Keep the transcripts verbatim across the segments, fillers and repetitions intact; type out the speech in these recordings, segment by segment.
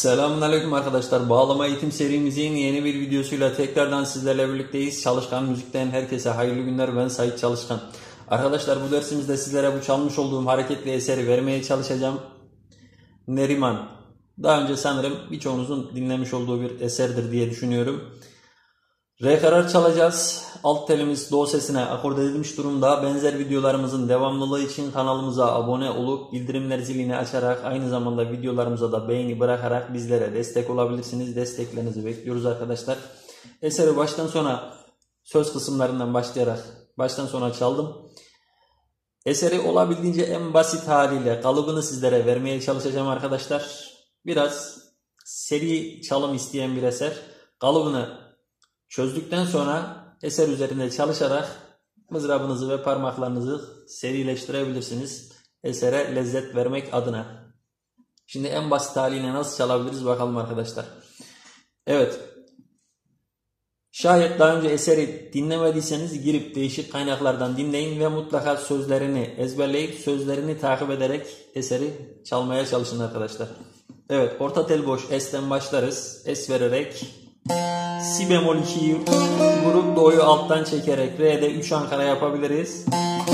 Selamünaleyküm arkadaşlar. Bağlama eğitim serimizin yeni bir videosuyla tekrardan sizlerle birlikteyiz. Çalışkan Müzik'ten herkese hayırlı günler. Ben Sait Çalışkan. Arkadaşlar bu dersimizde sizlere bu çalmış olduğum hareketli eseri vermeye çalışacağım. Neriman. Daha önce sanırım birçoğunuzun dinlemiş olduğu bir eserdir diye düşünüyorum. Re karar çalacağız. Alt telimiz do sesine akorde edilmiş durumda. Benzer videolarımızın devamlılığı için kanalımıza abone olup bildirimler zilini açarak aynı zamanda videolarımıza da beğeni bırakarak bizlere destek olabilirsiniz. Desteklerinizi bekliyoruz arkadaşlar. Eseri baştan sona söz kısımlarından başlayarak baştan sona çaldım. Eseri olabildiğince en basit haliyle kalıbını sizlere vermeye çalışacağım arkadaşlar. Biraz seri çalım isteyen bir eser. Kalıbını çözdükten sonra eser üzerinde çalışarak mızrabınızı ve parmaklarınızı serileştirebilirsiniz. Esere lezzet vermek adına. Şimdi en basit haliyle nasıl çalabiliriz bakalım arkadaşlar. Evet. Şayet daha önce eseri dinlemediyseniz girip değişik kaynaklardan dinleyin ve mutlaka sözlerini ezberleyip sözlerini takip ederek eseri çalmaya çalışın arkadaşlar. Evet, orta tel boş S'ten başlarız. S vererek Si bemol ikiyi vurup do'yu alttan çekerek Re'de üç Ankara yapabiliriz.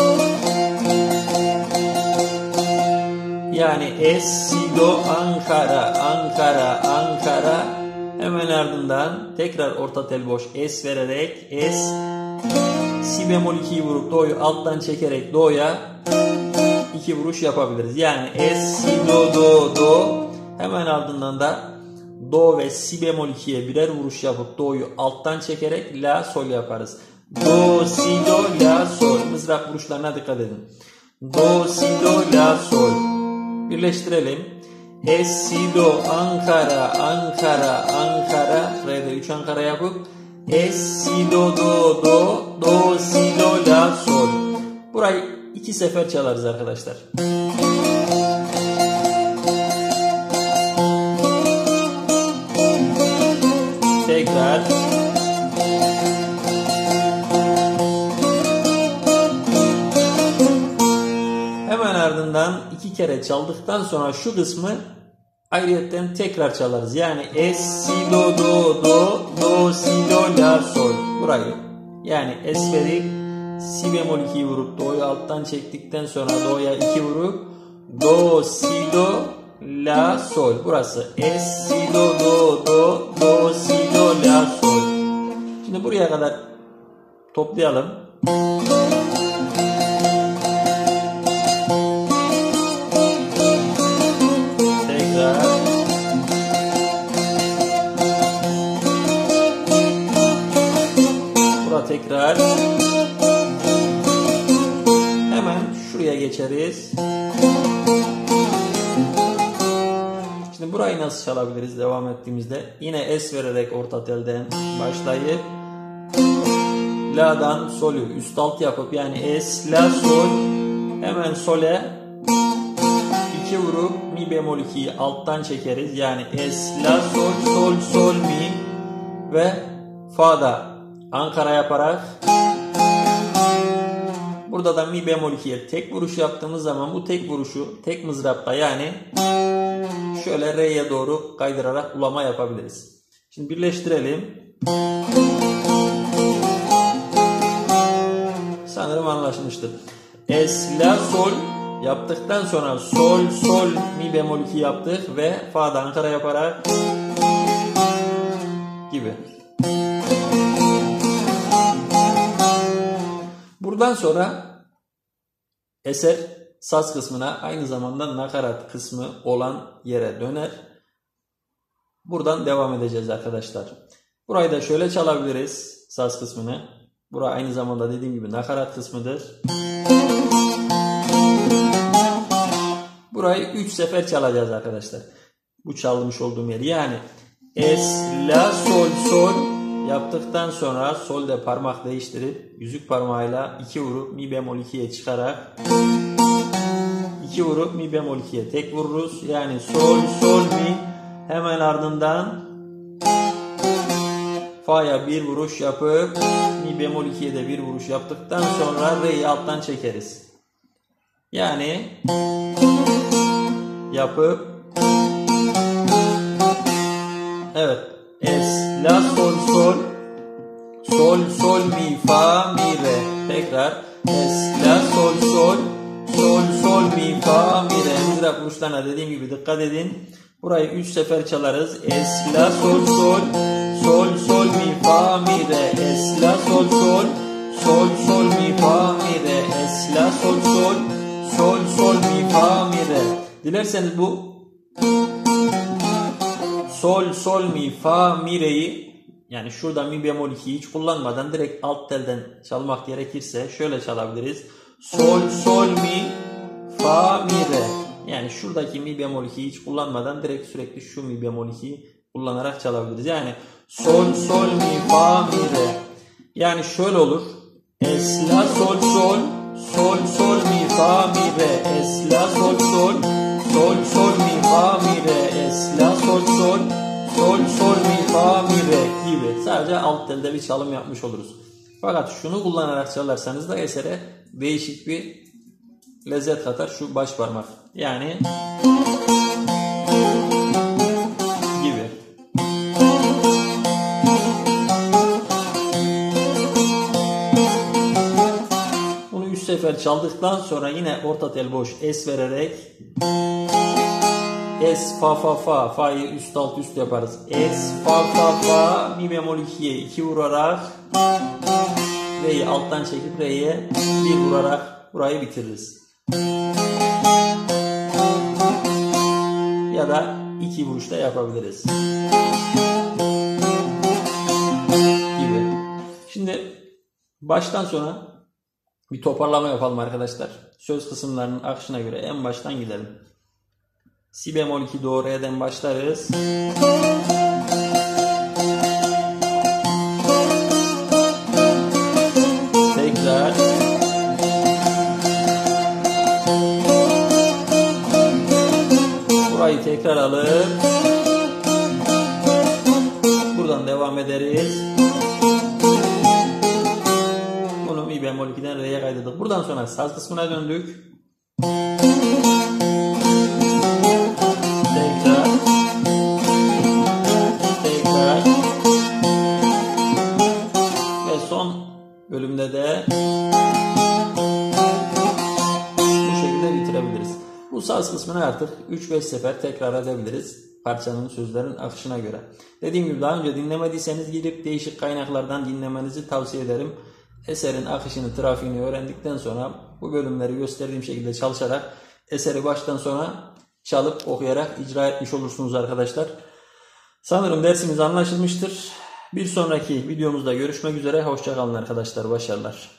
Yani S, Si, Do, Ankara, Ankara, Ankara. Hemen ardından tekrar orta tel boş S vererek S, Si bemol ikiyi vurup do'yu alttan çekerek do'ya iki vuruş yapabiliriz. Yani S, Si, Do, Do, Do. Hemen ardından da do ve si bemol ikiye birer vuruş yapıp do'yu alttan çekerek la sol yaparız. Do, si, do, la, sol. Mızrak vuruşlarına dikkat edin. Do, si, do, la, sol. Birleştirelim. S, si, do, Ankara, Ankara, Ankara. Re'de üç Ankara yapıp S, si, do, do, do, do, si, do, la, sol. Burayı iki sefer çalarız arkadaşlar. Tekrar. Hemen ardından iki kere çaldıktan sonra şu kısmı ayrıyetten tekrar çalarız. Yani S, si, do, do, do, do, si, do, la, sol. Burayı. Yani S verip si bemol ikiyi vurup do'yu alttan çektikten sonra do'ya iki vurup do, si, do, la, sol. Burası S, si, do, do, do, do, si, do, la, sol. Şimdi buraya kadar toplayalım. Tekrar. Buraya tekrar. Hemen şuraya geçeriz. Şimdi burayı nasıl çalabiliriz devam ettiğimizde? Yine S vererek orta telden başlayıp la'dan sol'ü üst alt yapıp yani S, la, sol. Hemen sol'e iki vurup mi bemol ikiyi alttan çekeriz. Yani S, la, sol, sol, sol, mi ve fa'da Ankara yaparak burada da mi bemol ikiye tek vuruş yaptığımız zaman bu tek vuruşu tek mızrapta yani şöyle re'ye doğru kaydırarak ulama yapabiliriz. Şimdi birleştirelim. Sanırım anlaşmıştır. S, la, sol yaptıktan sonra sol, sol, mi bemol iki yaptık ve fa'da Ankara yaparak gibi. Buradan sonra eser saz kısmına aynı zamanda nakarat kısmı olan yere döner. Buradan devam edeceğiz arkadaşlar. Burayı da şöyle çalabiliriz saz kısmını. Burası aynı zamanda dediğim gibi nakarat kısmıdır. Burayı üç sefer çalacağız arkadaşlar. Bu çalmış olduğum yer. Yani S, la, sol, sol yaptıktan sonra solde parmak değiştirip yüzük parmağıyla iki vurup mi bemol ikiye çıkarak iki vurup mi bemol ikiye tek vururuz. Yani sol, sol, mi. Hemen ardından fa'ya bir vuruş yapıp mi bemol ikiye de bir vuruş yaptıktan sonra re'yi alttan çekeriz. Yani yapıp Evet. Es, la, sol, sol. Sol, sol, mi, fa, mi, re. Tekrar. Es, la, sol, sol. Sol, sol, mi, fa, mi, re. Mızrak vuruşlarına dediğim gibi dikkat edin. Burayı üç sefer çalarız. Es, la, sol, sol. Sol, sol, mi, fa, mi, re. Es, la, sol, sol. Sol, sol, mi, fa, mi, re. Es, la, sol, sol. Sol, sol, mi, fa, mi, re. Dilerseniz bu sol, sol, mi, fa, mi, re'yi, yani şurada mi bemol ikiyi hiç kullanmadan direkt alt telden çalmak gerekirse şöyle çalabiliriz. Sol, sol, mi, fa, mi, re. Yani şuradaki mi bemol ikiyi hiç kullanmadan direkt sürekli şu mi bemol ikiyi kullanarak çalabiliriz. Yani sol, sol, mi, fa, mi, re. Yani şöyle olur. Es, la, sol, sol. Sol, sol, mi, fa, mi, re. Es, la, sol, sol. Sol, sol, mi, fa, mi, re. Es, la, sol, sol. Sol, sol, mi, fa, mi, re gibi. Sadece alt telde bir çalım yapmış oluruz. Fakat şunu kullanarak çalarsanız da esere değişik bir lezzet katar şu baş parmak. Yani gibi. Bunu üç sefer çaldıktan sonra yine orta tel boş es vererek es, fa, fa, fa. Fa'yı üst alt üst yaparız. Es, fa, fa, fa. Mi bemol ikiye iki vurarak re'yi alttan çekip re'ye bir vurarak burayı bitiririz. Ya da iki vuruşta yapabiliriz. Gibi. Şimdi baştan sona bir toparlama yapalım arkadaşlar. Söz kısımlarının akışına göre en baştan gidelim. Si bemol iki do re'den başlarız. Tekrar. Burayı tekrar alıp buradan devam ederiz. Bunu mi bemol ikiden re'ye kaydettik. Buradan sonra saz kısmına döndük. Bölümde de bu şekilde bitirebiliriz. Bu saz kısmını artık üç beş sefer tekrar edebiliriz. Parçanın sözlerin akışına göre. Dediğim gibi daha önce dinlemediyseniz gidip değişik kaynaklardan dinlemenizi tavsiye ederim. Eserin akışını, trafiğini öğrendikten sonra bu bölümleri gösterdiğim şekilde çalışarak eseri baştan sona çalıp okuyarak icra etmiş olursunuz arkadaşlar. Sanırım dersimiz anlaşılmıştır. Bir sonraki videomuzda görüşmek üzere. Hoşça kalın arkadaşlar. Başarılar.